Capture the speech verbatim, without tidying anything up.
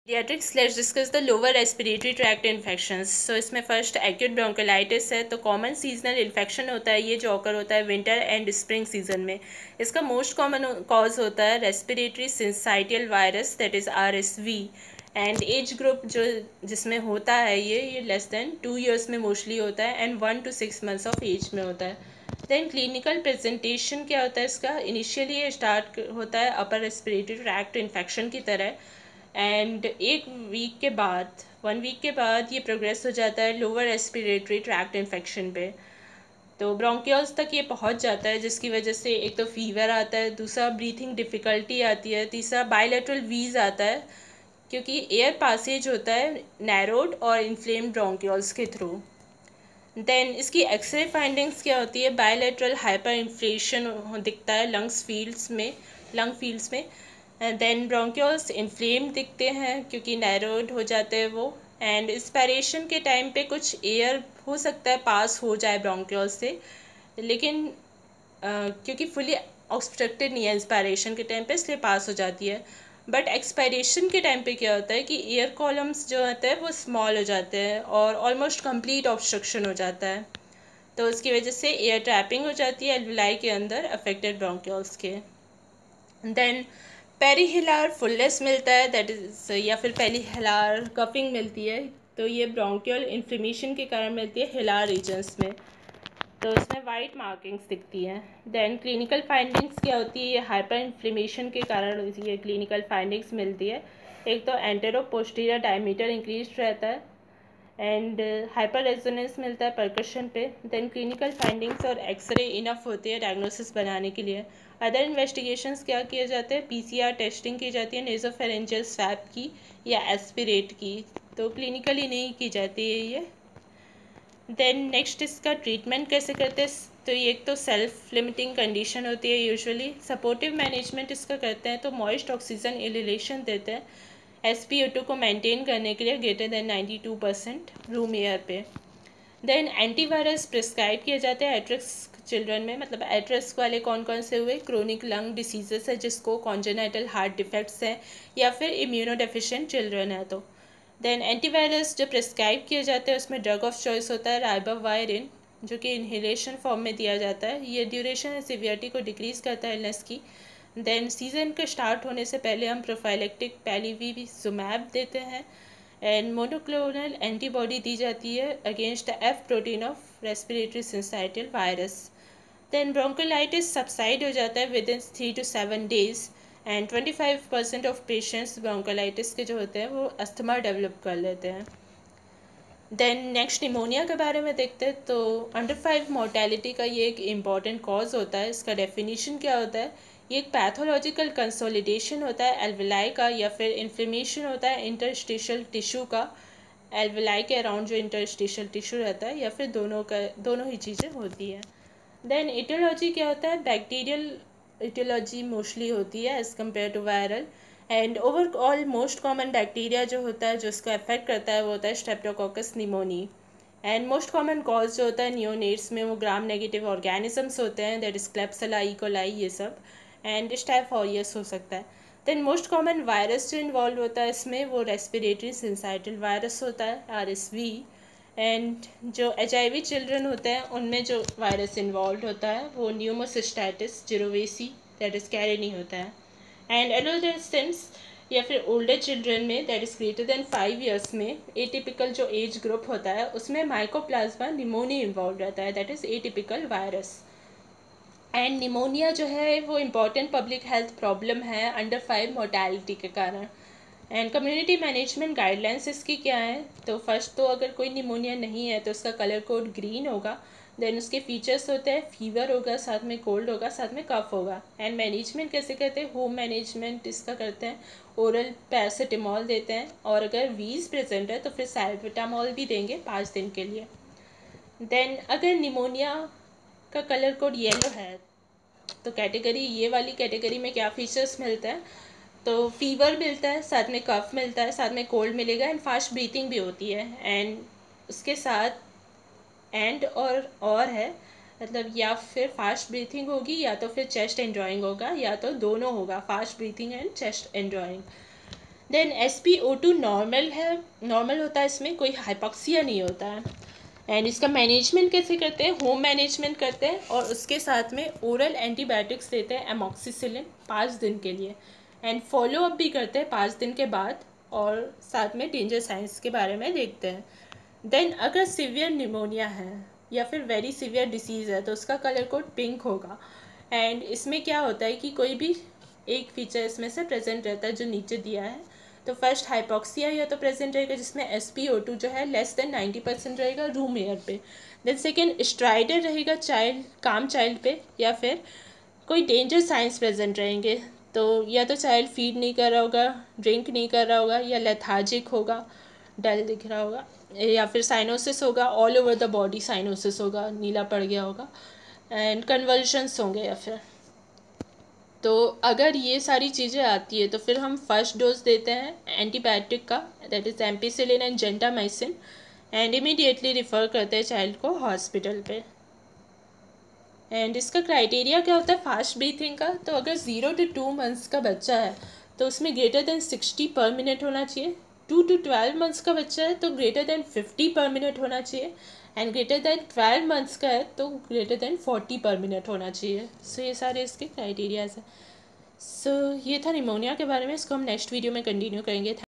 Paediatrics let's discuss the lower respiratory tract infections. So इसमें first acute bronchiolitis है। तो common seasonal infection होता है ये, जो ऑकर होता है विंटर एंड स्प्रिंग सीजन में। इसका मोस्ट कॉमन कॉज होता है respiratory syncytial virus, that is R S V. And age group जो जिसमें होता है ये ये लेस देन टू ईयर्स में मोस्टली होता है and one to six months of age में होता है। देन क्लिनिकल प्रेजेंटेशन क्या होता है इसका? इनिशियली ये स्टार्ट होता है अपर रेस्पिरेटरी ट्रैक्ट इन्फेक्शन की तरह, एंड एक वीक के बाद वन वीक के बाद ये प्रोग्रेस हो जाता है लोअर रेस्पिरेटरी ट्रैक्ट इन्फेक्शन पे। तो ब्रोंकियल्स तक ये पहुंच जाता है, जिसकी वजह से एक तो फीवर आता है, दूसरा ब्रीथिंग डिफ़िकल्टी आती है, तीसरा बायलैटरल वीज आता है क्योंकि एयर पासेज होता है नैरोड और इन्फ्लेम्ड ब्रोंकियल्स के थ्रू। देन इसकी एक्सरे फाइंडिंग्स क्या होती है? बायलैटरल हाइपर इन्फ्लेशन दिखता है लंग्स फील्ड्स में लंग फील्ड्स में। देन ब्रोंकियल्स इन्फ्लेम दिखते हैं क्योंकि नैरोड हो जाते हैं वो। एंड इंस्पायरेशन के टाइम पे कुछ एयर हो सकता है पास हो जाए ब्रोंकियल्स से, लेकिन uh, क्योंकि फुली ऑब्स्ट्रक्टेड नहीं है इंस्पायरेशन के टाइम पे, इसलिए पास हो जाती है। बट एक्सपायरेशन के टाइम पे क्या होता है कि एयर कॉलम्स जो होते हैं वो स्मॉल हो जाते हैं और ऑलमोस्ट कंप्लीट ऑब्स्ट्रक्शन हो जाता है। तो उसकी वजह से एयर ट्रैपिंग हो जाती है एल्विलाई के अंदर अफेक्टेड ब्रोंकियल्स के। देन पेरीहिलार फुलनेस मिलता है, दैट इज या फिर पेरीहिलार कफिंग मिलती है। तो ये ब्रोंकियल इन्फ्लेमेशन के कारण मिलती है हिलार रीजन्स में। तो इसमें वाइट मार्किंग्स दिखती हैं। देन क्लिनिकल फाइंडिंग्स क्या होती है? ये हाइपर इन्फ्लेमेशन के कारण ये क्लिनिकल फाइंडिंग्स मिलती है। एक तो एंटेरो पोस्टीरियर डायमीटर इंक्रीज रहता है एंड हाइपर रेजोनेंस मिलता है परकशन पे। देन क्लिनिकल फाइंडिंग्स और एक्सरे इनफ होती है डायग्नोसिस बनाने के लिए। अदर इन्वेस्टिगेशंस क्या किए जाते हैं? पीसीआर टेस्टिंग की जाती है नेजोफेरेंजियल स्वैब की या एस्पिरेट की, तो क्लिनिकली नहीं की जाती है ये। देन नेक्स्ट इसका ट्रीटमेंट कैसे करते हैं? तो ये एक तो सेल्फ लिमिटिंग कंडीशन होती है यूजुअली। सपोर्टिव मैनेजमेंट इसका करते हैं तो मॉइस्ट ऑक्सीजन इनहेलेशन देते हैं एस पी ओ टू को मेंटेन करने के लिए greater than ninety two percent room air पे। देन एंटीवायरस प्रिस्क्राइब किए जाते हैं एट्रिस्क चिल्ड्रन में। मतलब एट्रिस्क वाले कौन कौन से हुए? क्रोनिक लंग डिसीजेस है जिसको कॉन्जेनाइटल हार्ट डिफेक्ट्स हैं, या फिर इम्यूनोडेफिशिएंट चिल्ड्रन है तो। देन एंटीवायरस जो प्रिस्क्राइब किए जाते हैं उसमें ड्रग ऑफ चॉइस होता है राइबावायरिन, जो कि इन्हेलेशन फॉर्म में दिया जाता है। ये ड्यूरेशन एंड सिवियरिटी को डिक्रीज करता है इलनेस की। देन सीजन के स्टार्ट होने से पहले हम प्रोफाइलेक्टिक पैलीवीजुमैब देते हैं एंड मोनोक्लोनल एंटीबॉडी दी जाती है against the F protein of respiratory syncytial virus. Then bronchiolitis subside हो जाता है within three to seven days and twenty five percent of patients bronchiolitis के जो होते हैं वो अस्थमा डेवलप कर लेते हैं। देन नेक्स्ट निमोनिया के बारे में देखते हैं। तो अंडर फाइव मोर्टेलिटी का ये एक इम्पॉर्टेंट कॉज होता है। इसका डेफिनेशन क्या होता है? ये एक पैथोलॉजिकल कंसोलिडेशन होता है एल्विलाई का, या फिर इन्फ्लेमेशन होता है इंटरस्टिशियल टिश्यू का, एल्विलाई के अराउंड जो इंटरस्टिशियल टिश्यू रहता है, या फिर दोनों का दोनों ही चीज़ें होती हैं। देन इटियोलॉजी क्या होता है? बैक्टीरियल इटियोलॉजी मोस्टली होती है as compared to viral. And overall most common bacteria जो होता है जो इसको अफेक्ट करता है वो होता है streptococcus pneumoniae. And most common cause जो होता है नियोनेट्स में वो ग्राम नेगेटिव ऑर्गेनिजम्स होते हैं, दैट इज क्लेप्सिला इकोलाई ये सब, एंड स्टाफ ऑरियस हो सकता है। देन मोस्ट कॉमन वायरस जो इन्वॉल्व होता है इसमें वो रेस्पिरेटरी सिंसाइटियल वायरस होता है आर एस वी। एंड जो एच आई वी चिल्ड्रन होते हैं उनमें जो वायरस इन्वॉल्व होता है वो pneumocystis jirovecii, that is carinii होता है। एंड एडोलेसेंट्स या फिर ओल्डर चिल्ड्रन में, that is greater than five years में, एटिपिकल जो एज ग्रुप होता है उसमें माइकोप्लाज्मा निमोनिया इन्वॉल्व रहता है, that is atypical virus. And pneumonia जो है वो इम्पॉर्टेंट पब्लिक हेल्थ प्रॉब्लम है अंडर फाइव मोर्टेलिटी के कारण। एंड कम्युनिटी मैनेजमेंट गाइडलाइंस इसकी क्या है? तो फर्स्ट तो अगर कोई निमोनिया नहीं है तो उसका कलर कोड ग्रीन होगा। देन उसके फीचर्स होते हैं फीवर होगा, साथ में कोल्ड होगा, साथ में कफ होगा। एंड मैनेजमेंट कैसे करते हैं? होम मैनेजमेंट इसका करते हैं, ओरल पैरासिटामॉल देते हैं, और अगर वीज प्रेजेंट है तो फिर सैल्बुटामॉल भी देंगे पाँच दिन के लिए। देन अगर निमोनिया का कलर कोड येलो है तो कैटेगरी ये वाली कैटेगरी में क्या फीचर्स मिलते हैं? तो फीवर मिलता है, साथ में कफ मिलता है, साथ में कोल्ड मिलेगा, एंड फास्ट ब्रीथिंग भी होती है। एंड उसके साथ एंड और और है, मतलब या फिर फास्ट ब्रीथिंग होगी या तो फिर चेस्ट एंजॉइंग होगा, या तो दोनों होगा, fast breathing and chest indrawing. Then S P O two normal है, नॉर्मल होता है, इसमें कोई हाइपॉक्सिया नहीं होता है। एंड इसका मैनेजमेंट कैसे करते हैं, होम मैनेजमेंट करते हैं और उसके साथ में ओरल एंटीबायोटिक्स देते हैं एमॉक्सिसिलिन पाँच दिन के लिए, एंड फॉलो अप भी करते हैं पाँच दिन के बाद, और साथ में डेंजर साइंस के बारे में देखते हैं। देन अगर सीवियर निमोनिया है या फिर वेरी सीवियर डिसीज़ है तो उसका कलर कोड पिंक होगा। एंड इसमें क्या होता है कि कोई भी एक फीचर इसमें से प्रेजेंट रहता है जो नीचे दिया है। तो फर्स्ट हाइपॉक्सिया या तो प्रेजेंट रहेगा जिसमें एस पी ओ टू जो है लेस देन नाइन्टी परसेंट रहेगा रूम एयर पे। देन सेकेंड स्ट्राइडर रहेगा चाइल्ड काम चाइल्ड पे, या फिर कोई डेंजर साइंस प्रेजेंट रहेंगे। तो या तो चाइल्ड फीड नहीं कर रहा होगा, ड्रिंक नहीं कर रहा होगा, या लेथार्जिक होगा, डल दिख रहा होगा, या फिर साइनोसिस होगा, all over the body cyanosis होगा, नीला पड़ गया होगा, एंड कन्वल्शंस होंगे या फिर। तो अगर ये सारी चीज़ें आती है तो फिर हम फर्स्ट डोज देते हैं एंटीबायोटिक का, that is ampicillin and gentamicin, and immediately refer करते हैं चाइल्ड को हॉस्पिटल पे। एंड इसका क्राइटेरिया क्या होता है फास्ट ब्रीथिंग का, तो अगर ज़ीरो टू टू मंथ्स का बच्चा है तो उसमें greater than sixty per minute होना चाहिए। टू टू ट्वेल्व मंथ्स का बच्चा है तो greater than fifty per minute होना चाहिए, and greater than twelve months का है तो greater than forty per minute होना चाहिए। सो so, ये सारे इसके क्राइटेरियाज हैं। सो so, ये था निमोनिया के बारे में, इसको हम नेक्स्ट वीडियो में कंटिन्यू करेंगे।